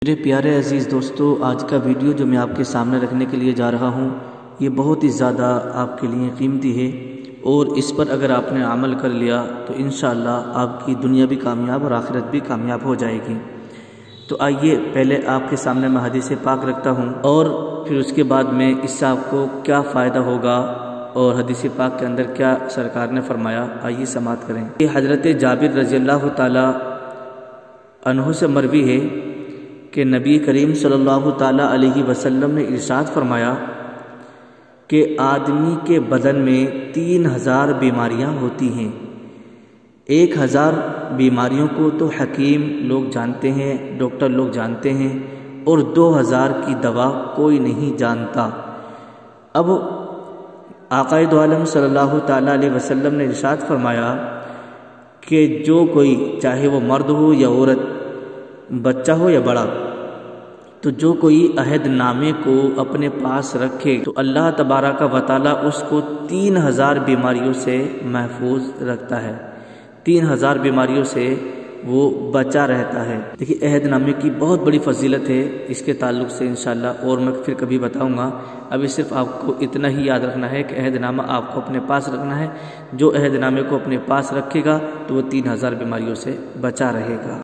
میرے پیارے عزیز دوستو، آج کا ویڈیو جو میں آپ کے سامنے رکھنے کے لیے جا رہا ہوں یہ بہت ہی زیادہ آپ کے لیے قیمتی ہے، اور اس پر اگر آپ نے عمل کر لیا تو انشاءاللہ آپ کی دنیا بھی کامیاب اور آخرت بھی کامیاب ہو جائے گی۔ تو آئیے پہلے آپ کے سامنے میں حدیث پاک رکھتا ہوں اور پھر اس کے بعد میں اس سے آپ کو کیا فائدہ ہوگا اور حدیث پاک کے اندر کیا سرکار نے فرمایا، آئیے سماعت کریں۔ یہ حضرت جابر رضی اللہ تعالی عنہ سے مروی ہے کہ نبی کریم صلی اللہ تعالیٰ علیہ وسلم نے ارشاد فرمایا کہ آدمی کے بدن میں 3000 بیماریاں ہوتی ہیں۔ 1000 بیماریوں کو تو حکیم لوگ جانتے ہیں، ڈاکٹر لوگ جانتے ہیں، اور 2000 کی دوا کوئی نہیں جانتا۔ اب آقا دو عالم صلی اللہ تعالیٰ علیہ وسلم نے ارشاد فرمایا کہ جو کوئی، چاہے وہ مرد ہو یا عورت، بچہ ہو یا بڑا، تو جو کوئی عہد نامے کو اپنے پاس رکھے تو اللہ تبارک و تعالیٰ اس کو 3000 بیماریوں سے محفوظ رکھتا ہے، 3000 بیماریوں سے وہ بچا رہتا ہے۔ دیکھیے عہد نامے کی بہت بڑی فضیلت ہے، اس کے تعلق سے انشاءاللہ اور میں پھر کبھی بتاؤں گا۔ ابھی صرف آپ کو اتنا ہی یاد رکھنا ہے کہ عہد نامہ آپ کو اپنے پاس رکھنا ہے، جو عہد نامے کو اپنے پاس رکھے گا تو وہ 3000 بیماریوں سے بچا رہے گا۔